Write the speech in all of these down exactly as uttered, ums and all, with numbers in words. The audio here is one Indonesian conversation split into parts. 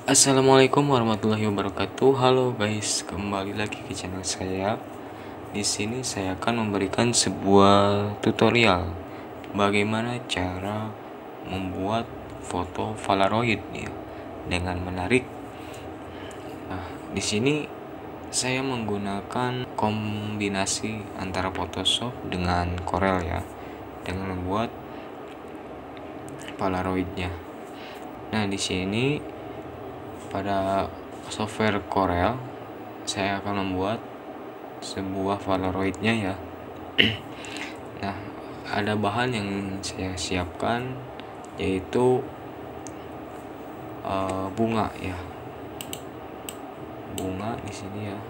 Assalamualaikum warahmatullahi wabarakatuh. Halo guys, kembali lagi ke channel saya. Di sini saya akan memberikan sebuah tutorial bagaimana cara membuat foto Polaroid ya, dengan menarik. Nah, di sini saya menggunakan kombinasi antara Photoshop dengan Corel ya, dengan membuat Polaroidnya. Nah, di sini pada software Corel saya akan membuat sebuah Polaroidnya ya. Nah, ada bahan yang saya siapkan, yaitu uh, bunga ya, bunga di sini ya.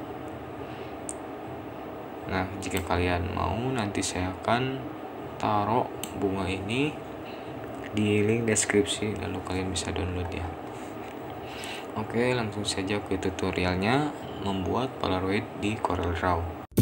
Nah, jika kalian mau, nanti saya akan taruh bunga ini di link deskripsi, lalu kalian bisa download ya. Oke, langsung saja ke tutorialnya membuat Polaroid di Corel Draw.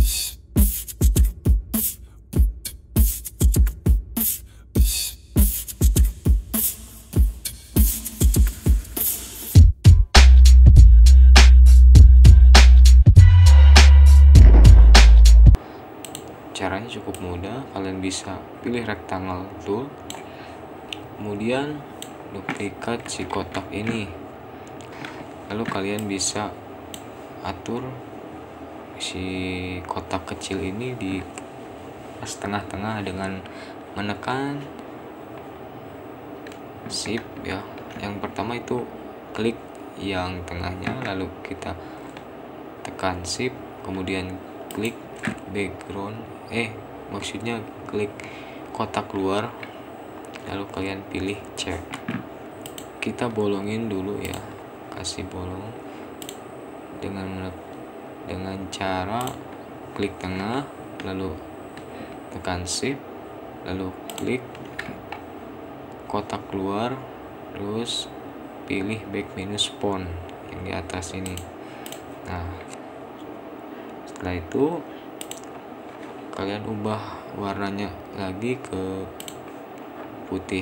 Caranya cukup mudah, kalian bisa pilih rectangle tool, kemudian duplikat si kotak ini. Lalu kalian bisa atur si kotak kecil ini di pas tengah-tengah dengan menekan shift ya. Yang pertama itu klik yang tengahnya, lalu kita tekan shift, kemudian klik background eh maksudnya klik kotak luar, lalu kalian pilih C. Kita bolongin dulu ya, kasih bolong dengan dengan cara klik tengah, lalu tekan shift, lalu klik kotak keluar, terus pilih back minus font yang di atas ini. Nah, setelah itu kalian ubah warnanya lagi ke putih.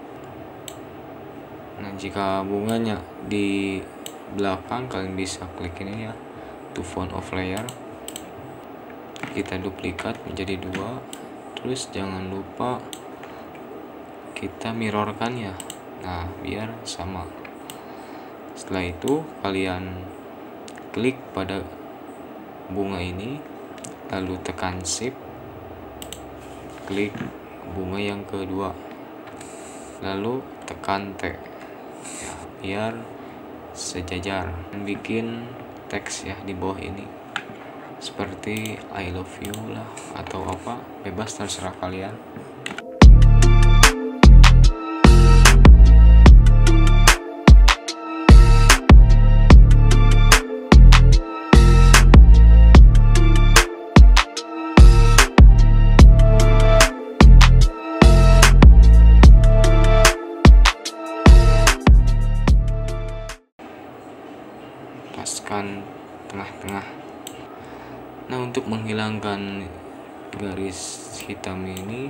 Nah, jika bunganya di belakang, kalian bisa klik ini ya, to font of layer. Kita duplikat menjadi dua, terus jangan lupa kita mirrorkan ya. Nah, biar sama. Setelah itu kalian klik pada bunga ini, lalu tekan shift, klik bunga yang kedua, lalu tekan T ya, biar sejajar. Bikin teks ya di bawah ini, seperti I love you lah atau apa, bebas terserah kalian. Paskan tengah-tengah. Nah, untuk menghilangkan garis hitam ini,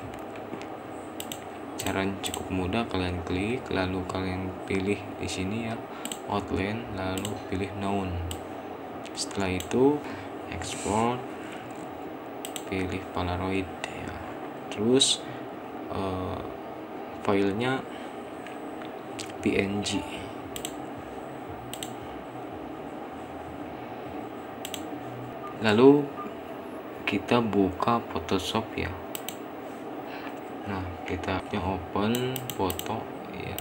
caranya cukup mudah. Kalian klik, lalu kalian pilih di sini ya, outline, lalu pilih none. Setelah itu export, pilih Polaroid ya. Terus uh, filenya P N G. Lalu kita buka Photoshop ya. Nah, kita open foto ya,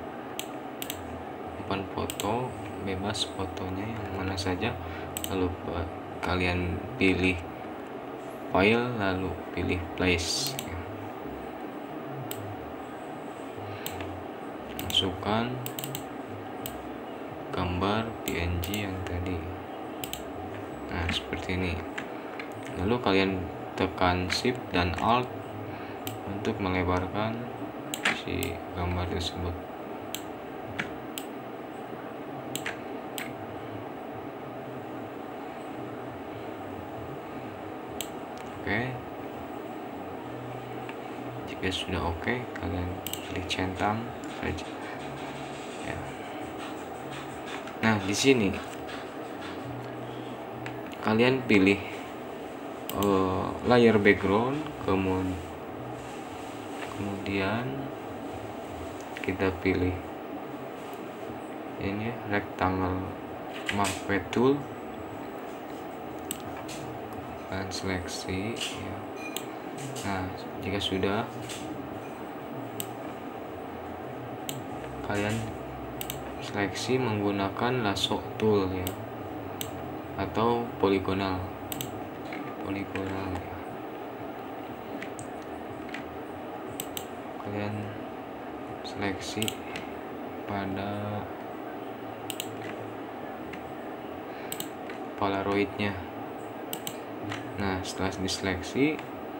open foto, bebas fotonya yang mana saja. Lalu kalian pilih file, lalu pilih place ya. Masukkan gambar P N G yang tadi. Nah, seperti ini. Lalu kalian tekan shift dan alt untuk melebarkan si gambar tersebut. Oke, jika sudah oke, kalian pilih centang saja ya. di sini kalian pilih uh, layer background, kemudian kemudian kita pilih ini rectangle marquee tool dan seleksi ya. Nah, jika sudah, kalian seleksi menggunakan lasso tool ya, atau poligonal poligonal ya. Kalian seleksi pada polaroidnya. Nah, setelah diseleksi,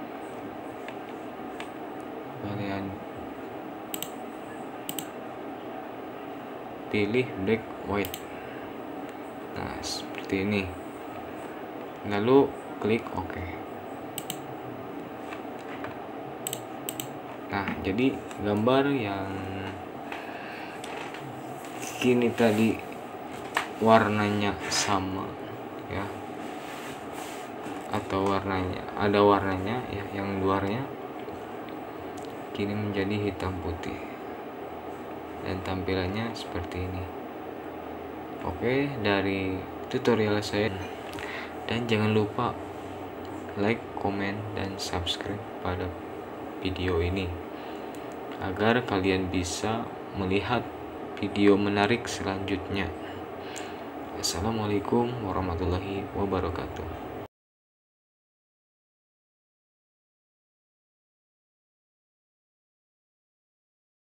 kalian pilih black white. Nah, seperti ini. Lalu klik OK. Nah, jadi gambar yang kini tadi warnanya sama ya, atau warnanya ada warnanya ya, yang luarnya kini menjadi hitam putih dan tampilannya seperti ini. Oke, dari tutorial saya, dan jangan lupa like, komen, dan subscribe pada video ini agar kalian bisa melihat video menarik selanjutnya. Assalamualaikum warahmatullahi wabarakatuh.